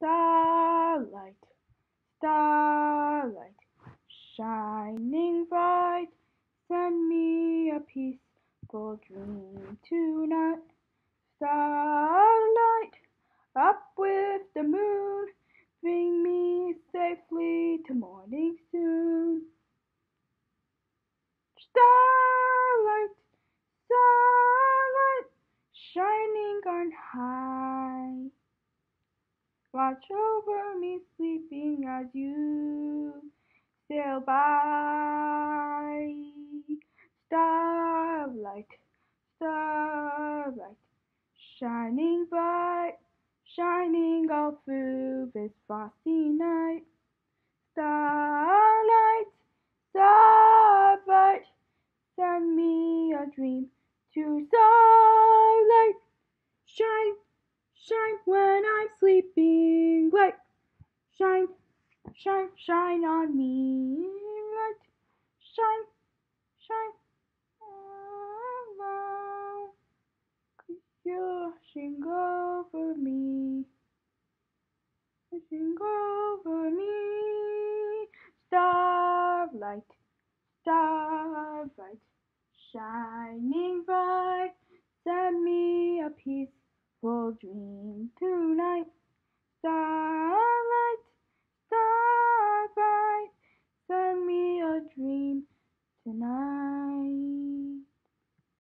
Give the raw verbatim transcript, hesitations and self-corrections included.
Starlight, starlight, shining bright, send me a peaceful dream tonight. Starlight, up with the moon, bring me safely to morning soon. Starlight, starlight, shining on high, watch over me sleeping as you sail by. Starlight, starlight, shining bright, shining all through this frosty night. Starlight, starlight, send me a dream to starlight. Shine, shine when I'm sleeping, light. Shine, shine, shine on me, light. Shine, shine, around. You're washing over me, washing over me. Starlight, starlight, shining bright, send me a peaceful dream tonight.